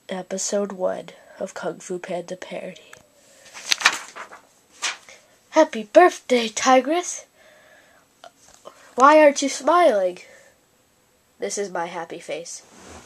Episode 1 of Kung Fu Panda Parody. Happy birthday, Tigress! Why aren't you smiling? This is my happy face.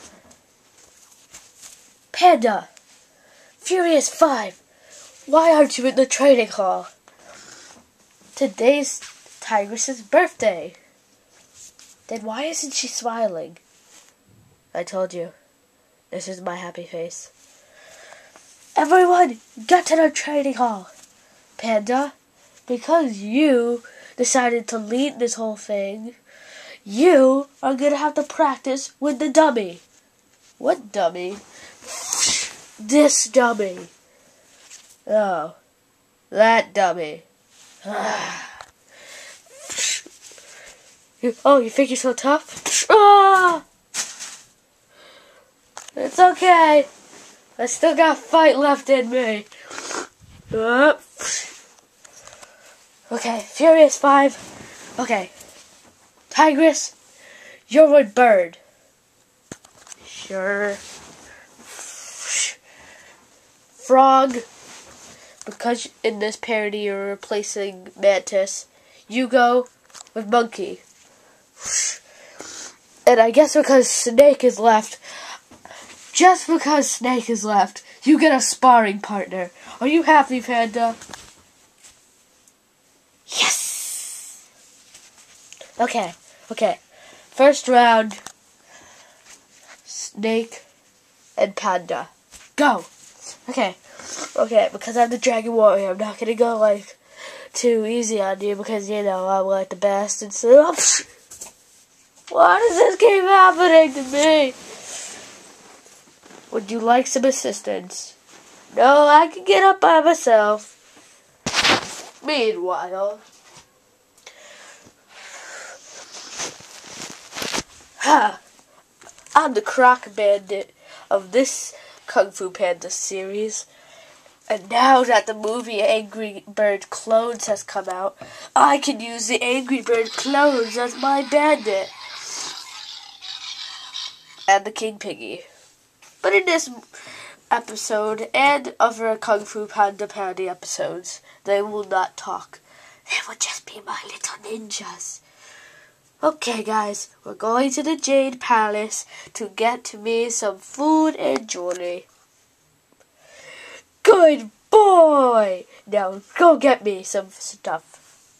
Panda! Furious 5! Why aren't you in the training hall? Today's Tigress's birthday. Then why isn't she smiling? I told you. This is my happy face. Everyone, get to the training hall. Panda, because you decided to lead this whole thing, you are going to have to practice with the dummy. What dummy? This dummy. Oh, that dummy. Oh, you think you're so tough? Ah! It's okay. I still got fight left in me. Okay, Furious 5. Okay. Tigress, you're with Bird. Sure. Frog, because in this parody you're replacing Mantis, you go with Monkey. And I guess because Snake is left, just because Snake is left, you get a sparring partner. Are you happy, Panda? Yes! Okay. First round, Snake and Panda. Go! Okay, because I'm the Dragon Warrior, I'm not gonna go, like, too easy on you because, you know, I'm, like, the best and so... Why does this keep happening to me? Would you like some assistance? No, I can get up by myself. Meanwhile... I'm the Croc Bandit of this Kung Fu Panda series. And now that the movie Angry Bird Clones has come out, I can use the Angry Bird Clones as my bandit. And the King Piggy. But in this episode, and other Kung Fu Panda parody episodes, they will not talk. They will just be my little ninjas. Okay, guys, we're going to the Jade Palace to get me some food and jewelry. Good boy! Now go get me some stuff.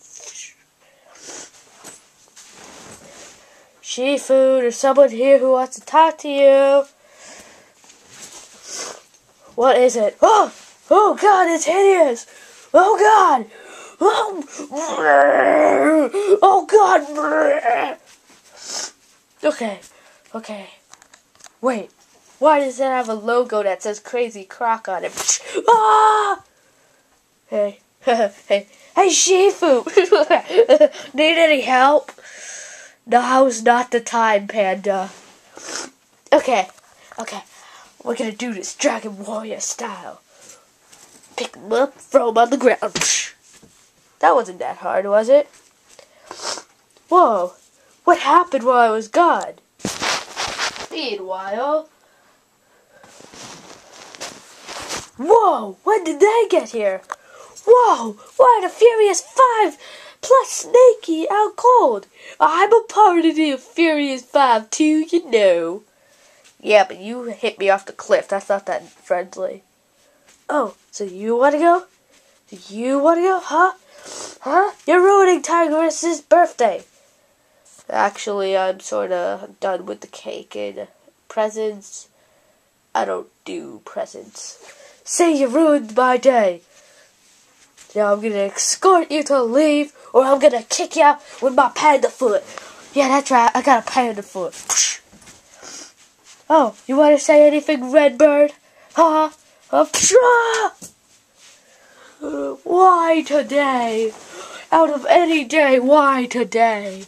Shifu, there's someone here who wants to talk to you. What is it? Oh God, it's hideous! Oh God! Oh God! Okay. Wait, why does it have a logo that says Crazy Croc on it? Ah! Hey, Shifu! Need any help? Now's not the time, Panda. Okay. We're gonna do this Dragon Warrior style. Pick him up, throw him on the ground. That wasn't that hard, was it? Whoa, what happened while I was gone? Meanwhile... Whoa, when did they get here? Whoa, why the Furious 5 plus Snakey out cold? I'm a part of the Furious 5 too, you know. Yeah, but you hit me off the cliff. That's not that friendly. Oh, so you want to go? Huh? You're ruining Tigress's birthday. Actually, I'm sort of done with the cake and presents. I don't do presents. Say you ruined my day. Now I'm going to escort you to leave, or I'm going to kick you out with my panda foot. Yeah, that's right. I got a panda foot. Oh, you want to say anything, Redbird? Huh? Why today? Out of any day, why today?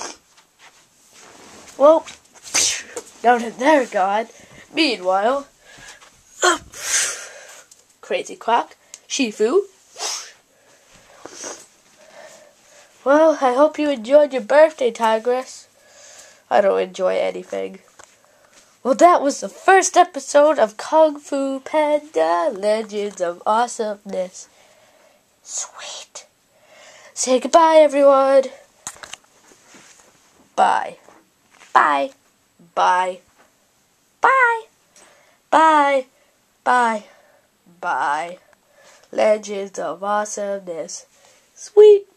Well, now that they're gone, meanwhile, Crazy Croc, Shifu. Well, I hope you enjoyed your birthday, Tigress. I don't enjoy anything. Well, that was the first episode of Kung Fu Panda Legends of Awesomeness. Sweet. Say goodbye, everyone. Bye. Bye. Bye. Bye. Bye. Bye. Bye. Legends of Awesomeness. Sweet.